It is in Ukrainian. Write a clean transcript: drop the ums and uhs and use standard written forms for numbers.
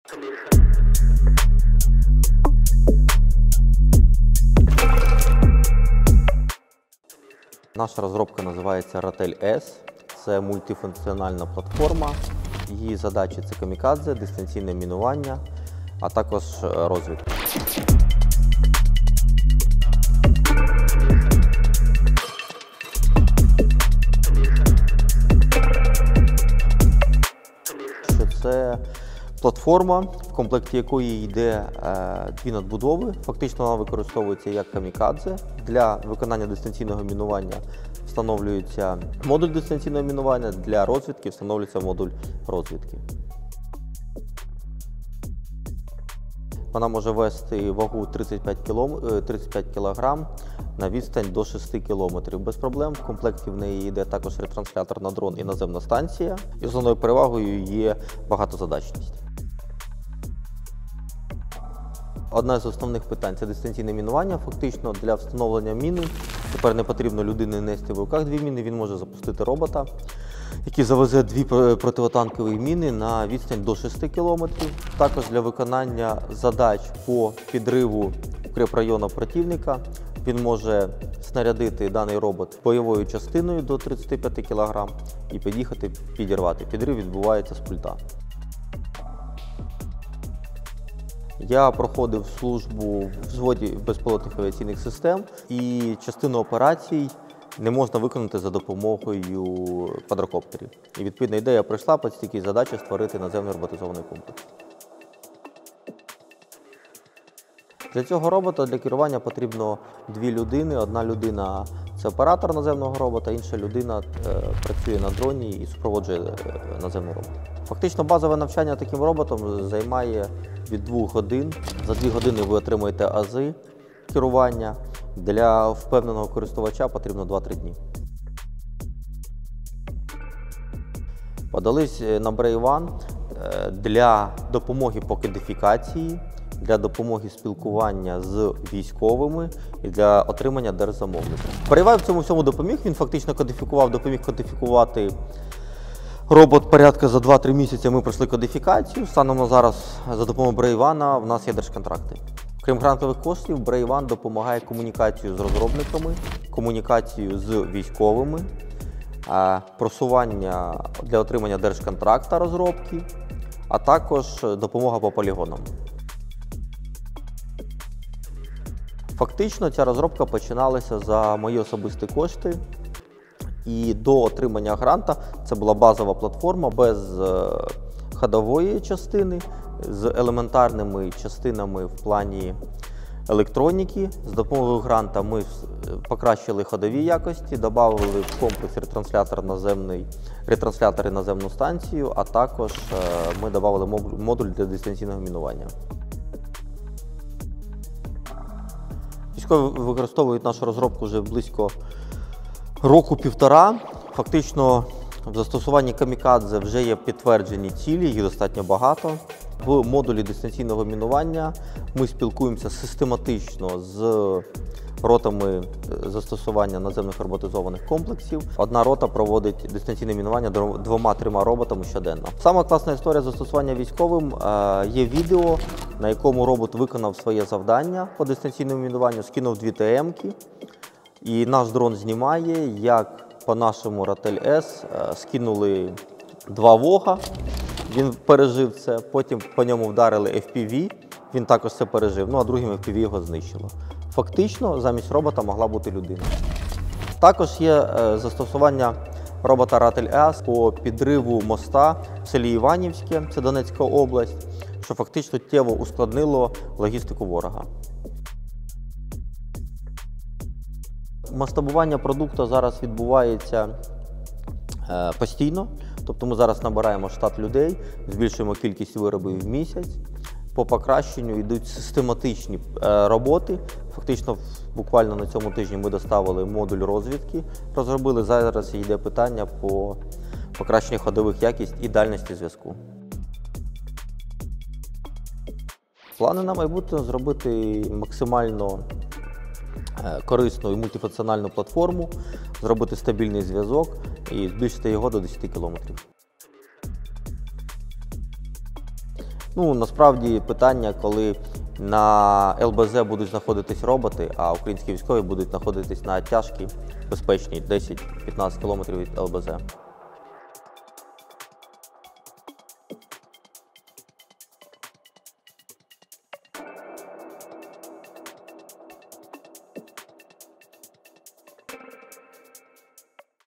Наша розробка називається Ratel S. Це мультифункціональна платформа. Її задачі – це камікадзе, дистанційне мінування, а також розвідка. Це платформа, в комплекті якої йде дві надбудови. Фактично вона використовується як камікадзе. Для виконання дистанційного мінування встановлюється модуль дистанційного мінування, для розвідки встановлюється модуль розвідки. Вона може вести вагу 35 кг на відстань до 6 км без проблем. В комплекті в неї йде також ретранслятор на дрон і наземна станція. І основною перевагою є багатозадачність. Одне з основних питань – це дистанційне мінування. Фактично для встановлення міни тепер не потрібно людині нести в руках дві міни, він може запустити робота, який завезе дві противотанкові міни на відстань до 6 км. Також для виконання задач по підриву укріпрайону противника він може снарядити даний робот бойовою частиною до 35 кг і під'їхати підірвати. Підрив відбувається з пульта. Я проходив службу в взводі безпілотних авіаційних систем, і частину операцій не можна виконати за допомогою квадрокоптерів. І відповідна ідея прийшла під стільки задачі створити наземний роботизований комплекс. Для цього робота для керування потрібно дві людини. Одна людина – це оператор наземного робота, інша людина працює на дроні і супроводжує наземний робот. Фактично базове навчання таким роботом займає від 2 годин. За 2 години ви отримаєте ази керування. Для впевненого користувача потрібно 2-3 дні. Подались на Brave One для допомоги по кодифікації, для допомоги спілкування з військовими і для отримання держзамовлення. Brave One в цьому всьому допоміг, він фактично допоміг кодифікувати робот порядка за 2-3 місяці. Ми пройшли кодифікацію. Станом на зараз за допомогою Brave One в нас є держконтракти. Крім грантових коштів, Brave One допомагає комунікацію з розробниками, комунікацію з військовими, просування для отримання держконтракта розробки, а також допомога по полігонам. Фактично ця розробка починалася за мої особисті кошти. І до отримання гранта це була базова платформа без ходової частини, з елементарними частинами в плані електроніки. З допомогою гранта ми покращили ходові якості, додали в комплекс ретранслятори наземну станцію, а також ми додали модуль для дистанційного мінування. Військові використовують нашу розробку вже близько року-півтора. Фактично в застосуванні камікадзе вже є підтверджені цілі, їх достатньо багато. В модулі дистанційного мінування ми спілкуємося систематично з ротами застосування наземних роботизованих комплексів. Одна рота проводить дистанційне мінування 2-3 роботами щоденно. Сама класна історія застосування військовим є відео, на якому робот виконав своє завдання по дистанційному мінуванню, скинув 2 ТМ-ки, і наш дрон знімає, як по нашому Ratel S скинули 2 вога, він пережив це, потім по ньому вдарили FPV, він також це пережив, а другим FPV його знищило. Фактично, замість робота могла бути людина. Також є застосування робота Ratel S по підриву моста в селі Іванівське, це Донецька область, що фактично суттєво ускладнило логістику ворога. Масштабування продукту зараз відбувається постійно, тобто ми зараз набираємо штат людей, збільшуємо кількість виробів в місяць. По покращенню йдуть систематичні роботи. Фактично, буквально на цьому тижні ми доставили модуль розвідки, розробили. Зараз йде питання по покращенню ходових якість і дальності зв'язку. Плани на майбутнє – зробити максимально корисну і мультифункціональну платформу, зробити стабільний зв'язок і збільшити його до 10 км. Ну, насправді питання, коли на ЛБЗ будуть знаходитись роботи, а українські військові будуть знаходитись на тяжкій, безпечній 10-15 км від ЛБЗ.